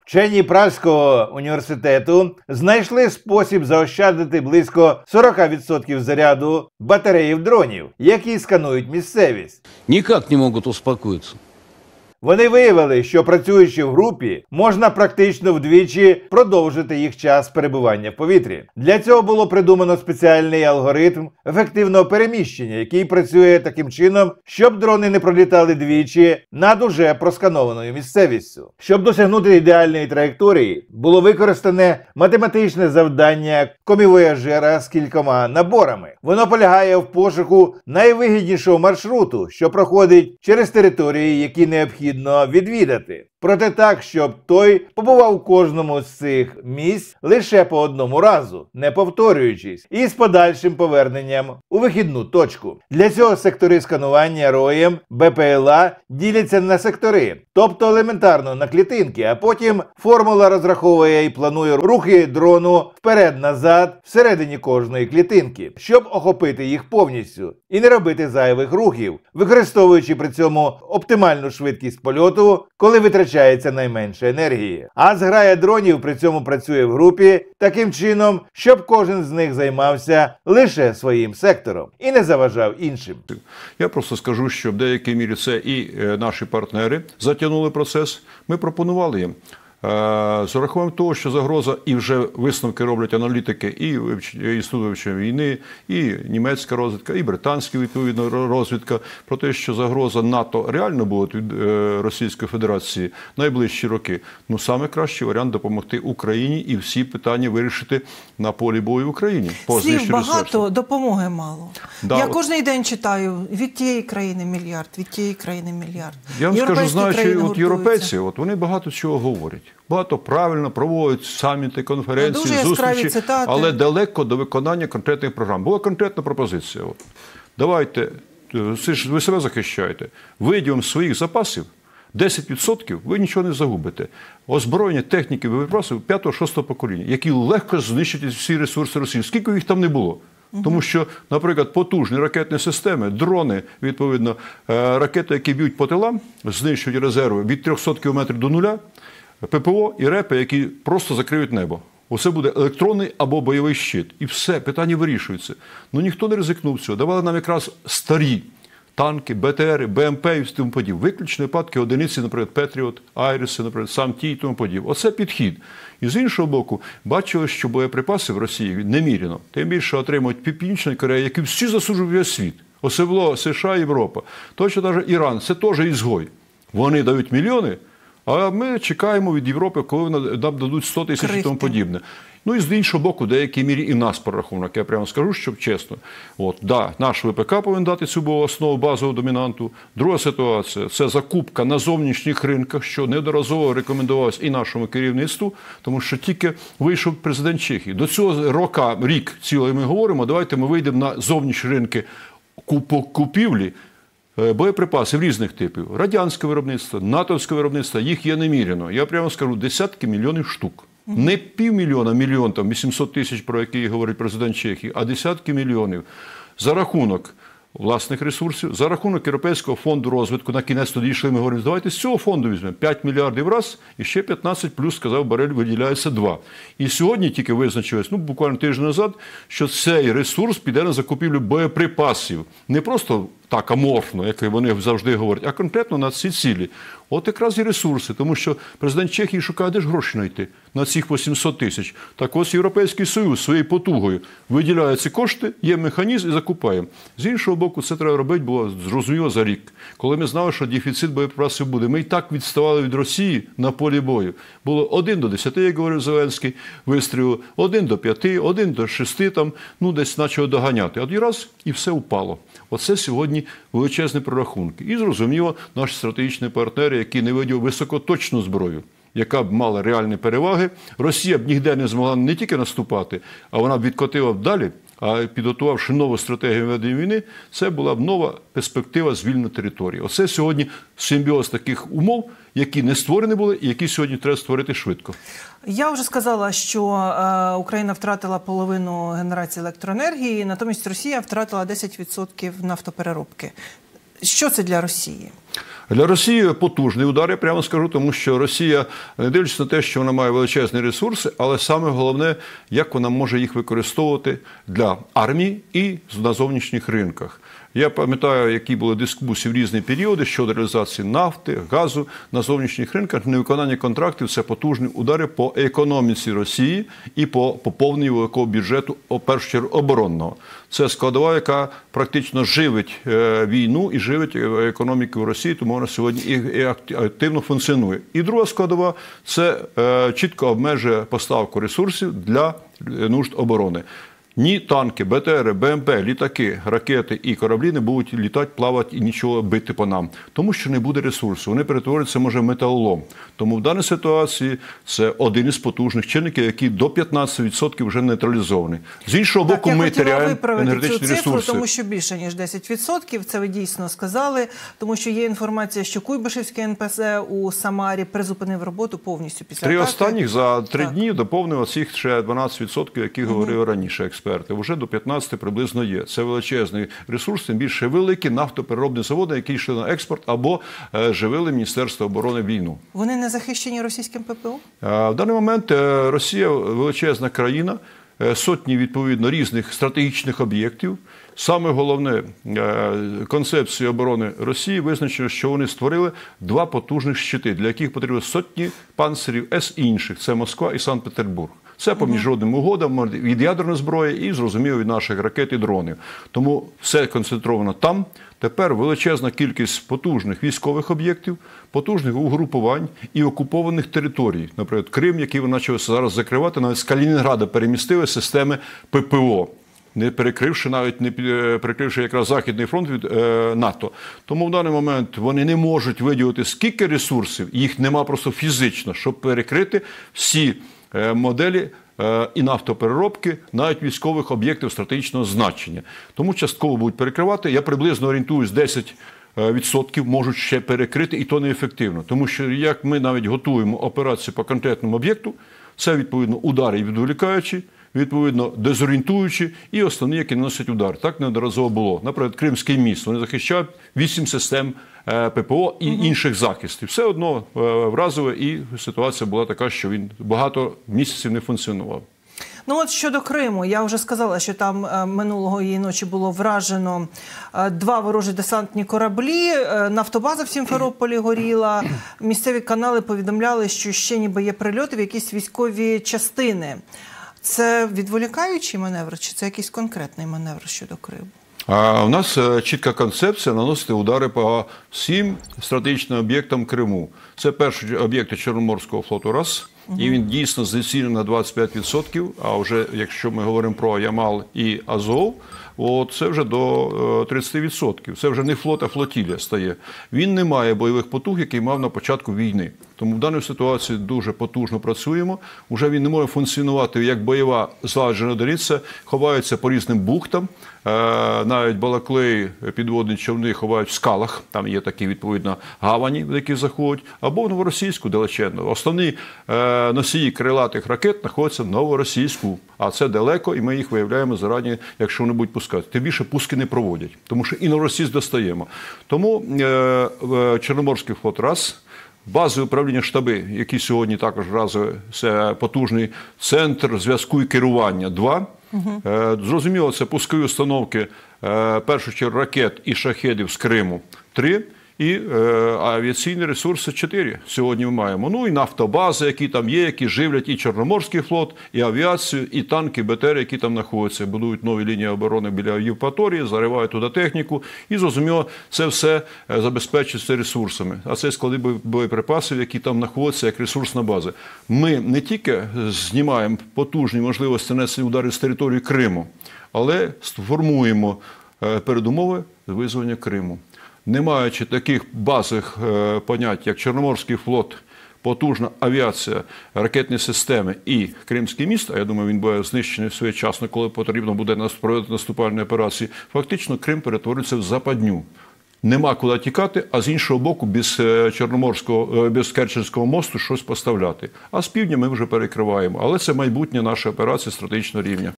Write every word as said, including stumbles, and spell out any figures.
Вчені Празького університету знайшли спосіб заощадити близько сорок відсотків заряду батареїв дронів, які сканують місцевість. Ніяк не можуть успокоїтися. Вони виявили, що працюючи в групі, можна практично вдвічі продовжити їх час перебування в повітрі. Для цього було придумано спеціальний алгоритм ефективного переміщення, який працює таким чином, щоб дрони не пролітали двічі над уже просканованою місцевістю. Щоб досягнути ідеальної траєкторії, було використане математичне завдання комівояжера з кількома наборами. Воно полягає в пошуку найвигіднішого маршруту, що проходить через території, які необхідні відвідати. Проте так, щоб той побував у кожному з цих місць лише по одному разу, не повторюючись, і з подальшим поверненням у вихідну точку. Для цього сектори сканування роєм Б П Л А діляться на сектори, тобто елементарно на клітинки, а потім формула розраховує і планує рухи дрону вперед-назад всередині кожної клітинки, щоб охопити їх повністю і не робити зайвих рухів, використовуючи при цьому оптимальну швидкість польоту, коли витрачається найменше енергії. А зграя дронів при цьому працює в групі таким чином, щоб кожен з них займався лише своїм сектором і не заважав іншим. Я просто скажу, що в деякій мірі це і наші партнери затягнули процес. Ми пропонували їм. З урахуванням того, що загроза, і вже висновки роблять аналітики, і Інститут вивчення війни, і німецька розвідка, і британська відповідно розвідка, про те, що загроза НАТО реально буде від Російської Федерації найближчі роки. Ну, саме кращий варіант допомогти Україні і всі питання вирішити на полі бою в Україні. Слів багато, допомоги мало. Да, Я от... кожен день читаю, від тієї країни мільярд, від тієї країни мільярд. Я вам скажу, знаючи от європейці, от вони багато чого говорять. Багато правильно проводять саміти, конференції, зустрічі, але далеко до виконання конкретних програм. Була конкретна пропозиція. От. Давайте, ви себе захищаєте, виділимо своїх запасів, десять відсотків ви нічого не загубите. Озброєння, техніки, боєприпасів п'ятого-шостого покоління, які легко знищать всі ресурси Росії, скільки їх там не було. Тому що, наприклад, потужні ракетні системи, дрони, відповідно, ракети, які б'ють по тилам, знищують резерви від трьохсот кілометрів до нуля, П П О і репи, які просто закриють небо. Оце буде електронний або бойовий щит. І все, питання вирішується. Ну ніхто не ризикнув цього. Давали нам якраз старі танки, Б Т Р, Б М П і тому подібне. Виключні випадки одиниці, наприклад, Петріот, Айриси, наприклад, сам ті і тому подібне. Оце підхід. І з іншого боку, бачили, що боєприпаси в Росії неміряно. Тим більше отримують Північна Корея, які всі засуджують весь світ. Особливо США і Європа. Точно навіть Іран, це теж ізгой. Вони дають мільйони, а ми чекаємо від Європи, коли нам дадуть сто тисяч і тому подібне. Ну і з іншого боку, в деякій мірі і в нас прорахунок. Я прямо скажу, щоб чесно. От, да, наш В П К повинен дати цю основу базову домінанту. Друга ситуація – це закупка на зовнішніх ринках, що неодноразово рекомендувалось і нашому керівництву, тому що тільки вийшов президент Чехії. До цього року, рік цілий ми говоримо, давайте ми вийдемо на зовнішні ринки купівлі боєприпасів різних типів. Радянське виробництво, натовське виробництво, їх є неміряно. Я прямо скажу, десятки мільйонів штук. Не півмільйона, мільйон, там вісімсот тисяч, про які говорить президент Чехії, а десятки мільйонів. За рахунок власних ресурсів, за рахунок Європейського фонду розвитку, на кінець тоді йшли, ми говоримо, давайте з цього фонду візьмемо п'ять мільярдів раз, і ще п'ятнадцять плюс, сказав Борель, виділяється два. І сьогодні тільки визначилось, ну буквально тиждень назад, що цей ресурс піде на закупівлю боєприпасів. Не просто так аморфно, як вони завжди говорять, а конкретно на ці цілі. От якраз і ресурси, тому що президент Чехії шукає, де ж гроші знайти на цих вісімсот тисяч. Так ось Європейський Союз своєю потугою виділяє ці кошти, є механізм і закупає. З іншого боку, це треба робити було зрозуміло за рік. Коли ми знали, що дефіцит боєприпасів буде. Ми і так відставали від Росії на полі бою. Було один до десяти, як говорив Зеленський, вистрілу, один до п'яти, один до шести, там, ну десь почали доганяти. Один раз і все впало. Оце сьогодні величезні прорахунки. І, зрозуміло, наші стратегічні партнери, які не виділи високоточну зброю, яка б мала реальні переваги, Росія б ніде не змогла не тільки наступати, а вона б відкотила б далі, а підготувавши нову стратегію ведення війни, це була б нова перспектива звільнення території. Оце сьогодні симбіоз таких умов, які не створені були і які сьогодні треба створити швидко. Я вже сказала, що е, Україна втратила половину генерації електроенергії, натомість Росія втратила десять відсотків нафтопереробки. Що це для Росії? Для Росії потужний удар, я прямо скажу, тому що Росія, не дивлячись на те, що вона має величезні ресурси, але саме головне, як вона може їх використовувати для армії і на зовнішніх ринках. Я пам'ятаю, які були дискусії в різні періоди щодо реалізації нафти, газу на зовнішніх ринках. Невиконання контрактів – це потужні удари по економіці Росії і по поповненню великого бюджету, в першу чергу, оборонного. Це складова, яка практично живить війну і живить економіку Росії, тому вона сьогодні і активно функціонує. І друга складова – це чітко обмежує поставку ресурсів для нужд оборони. Ні танки, Б Т Р, Б М П, літаки, ракети і кораблі не будуть літати, плавати і нічого бити по нам. Тому що не буде ресурсу. Вони перетворюються, може, в металолом. Тому в даній ситуації це один із потужних чинників, який до п'ятнадцяти відсотків вже нейтралізований. З іншого так, боку, ми теряємо енергетичні цю цифру, ресурси. Тому що більше, ніж десять відсотків, це ви дійсно сказали. Тому що є інформація, що Куйбишевський Н П З у Самарі призупинив роботу повністю після Три атаки. останніх за три так. дні доповнив оцих ще дванадцять відсотків, які угу. говорили раніше експерти. Вже до п'ятнадцяти приблизно є. Це величезний ресурс, тим більше великі нафтопереробні заводи, які йшли на експорт або е, живили Міністерство оборони війну. Вони не захищені російським П П О? Е, в даний момент е, Росія величезна країна, е, сотні, відповідно, різних стратегічних об'єктів. Саме головне, е, концепція оборони Росії визначено, що вони створили два потужних щити, для яких потрібно сотні панцирів С і інших. Це Москва і Санкт-Петербург. Це по міжнародним угодам від ядерної зброї і, зрозуміло, від наших ракет і дронів. Тому все концентровано там. Тепер величезна кількість потужних військових об'єктів, потужних угрупувань і окупованих територій. Наприклад, Крим, який вони почали зараз закривати, навіть з Калінінграда перемістили системи П П О. Не перекривши, навіть не перекривши якраз Західний фронт від е, НАТО. Тому в даний момент вони не можуть виділити скільки ресурсів, їх нема просто фізично, щоб перекрити всі е, моделі е, і нафтопереробки, навіть військових об'єктів стратегічного значення. Тому частково будуть перекривати. Я приблизно орієнтуюсь, десять відсотків можуть ще перекрити, і то неефективно. Тому що як ми навіть готуємо операцію по конкретному об'єкту, це, відповідно, удари відволікаючі, відповідно, дезорієнтуючи, і основні, які наносять удар. Так неодноразово було. Наприклад, Кримський міст. Вони захищають вісім систем П П О і угу. інших захистів. Все одно вразило, і ситуація була така, що він багато місяців не функціонував. Ну от щодо Криму, я вже сказала, що там минулого її ночі було вражено два ворожі десантні кораблі, нафтобаза в Сімферополі горіла, місцеві канали повідомляли, що ще ніби є прильоти в якісь військові частини. Це відволікаючий маневр, чи це якийсь конкретний маневр щодо Криму? А у нас чітка концепція наносити удари по всім стратегічним об'єктам Криму. Це перші об'єкти Чорноморського флоту раз, угу. і він дійсно знецінений на двадцять п'ять відсотків, а вже якщо ми говоримо про Ямал і Азов, от це вже до тридцяти відсотків. Це вже не флот, а флотілія стає. Він не має бойових потуг, які мав на початку війни. Тому в даній ситуації дуже потужно працюємо. Уже він не може функціонувати як бойова злагоджена одиниця, ховаються по різним бухтам. Навіть балаклеї, підводні човни ховають в скалах, там є такі, відповідно, гавані, в які заходять, або в Новоросійську далеченно. Основні носії крилатих ракет знаходяться в Новоросійську, а це далеко, і ми їх виявляємо зарані, якщо вони будуть пускати. Тим більше пуски не проводять, тому що і Новоросійськ достаємо. Тому Чорноморський флот раз, базове управління штаби, які сьогодні також разове, це потужний центр зв'язку і керування, два. Угу. Зрозуміло, це пускові установки, в першу чергу, ракет і шахедів з Криму, три. І е, авіаційні ресурси чотири сьогодні ми маємо. Ну і нафтобази, які там є, які живлять і Чорноморський флот, і авіацію, і танки, Б Т Р, які там знаходяться. Будують нові лінії оборони біля Євпаторії, заривають туди техніку. І, зрозуміло, це все забезпечується ресурсами. А це склади боєприпасів, які там знаходяться як ресурсна база. Ми не тільки знімаємо потужні можливості нанесення ударів з території Криму, але формуємо передумови визволення Криму. Не маючи таких базових е, понять, як Чорноморський флот, потужна авіація, ракетні системи і Кримський міст, а я думаю, він буде знищений своєчасно, коли потрібно буде проводити наступальні операції, фактично Крим перетворюється в западню. Нема куди тікати, а з іншого боку, без Чорноморського, без Керченського мосту щось поставляти. А з півдня ми вже перекриваємо. Але це майбутнє нашої операції стратегічного рівня.